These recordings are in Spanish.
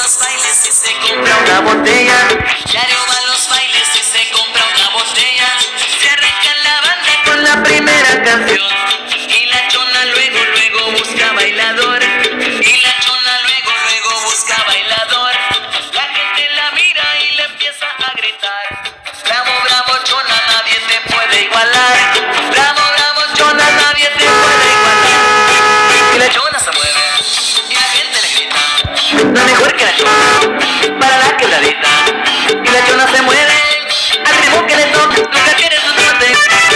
los bailes y se compra una botella. Diario va a los bailes y se compra una botella. Se arranca la banda con la primera canción. Y la chona luego busca bailador. Y la chona luego busca bailador. La gente la mira y le empieza a gritar: bravo, bravo, chona, nadie te puede igualar. Bravo, bravo, chona, nadie te puede igualar. Y la chona se mueve y la gente le grita: no mejor que la chona, para la quebradita. Y la chona se mueve al ritmo que le toca, nunca quiere su trote.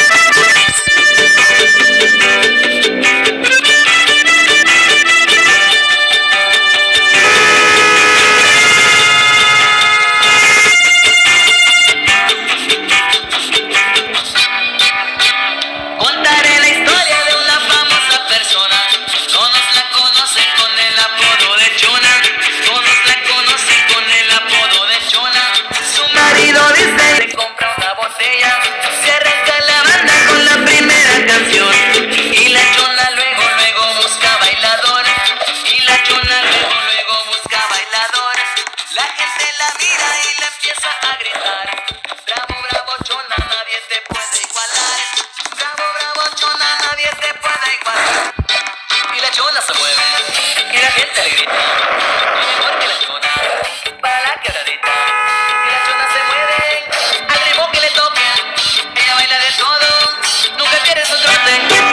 Contaré la historia de una famosa persona. Todos la conocen con el apodo de Chona. Todos la conocen con el apodo de Chona. Su marido dice: se compra una botella. Se arranca la banda con la primera canción. Y la chona luego busca bailador. Y la chona luego busca bailador. La gente la mira y le empieza a gritar: bravo, bravo, chona, nadie te puede igualar. Bravo, bravo, chona, nadie te puede igualar. Y la chona se mueve y la gente le grita: no mejor que la chona, para la quebradita. Y la chona se mueve al ritmo que le toque. Ella baila de todo, nunca pierde su trote.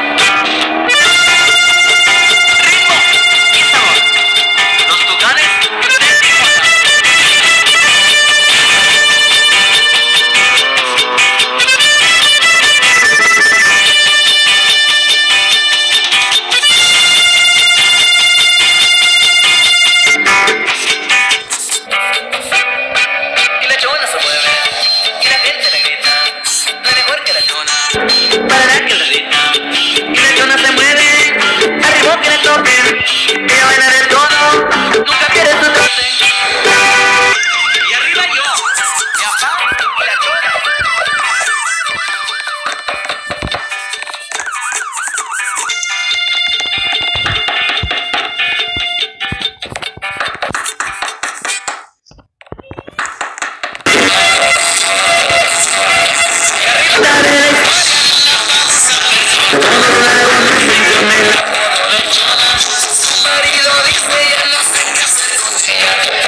Ritmo y sabor, los Tucanes de Tijuana. Y la chona se mueve y la gente le grita: no hay mejor que la chona, para la quebradita. Y la chona se mueve al ritmo que le toque. Ella baila de todo, nunca pierde su trote. Y arriba yo, mi papá y la chona. Su marido dice: ya no sé qué hacer con ella.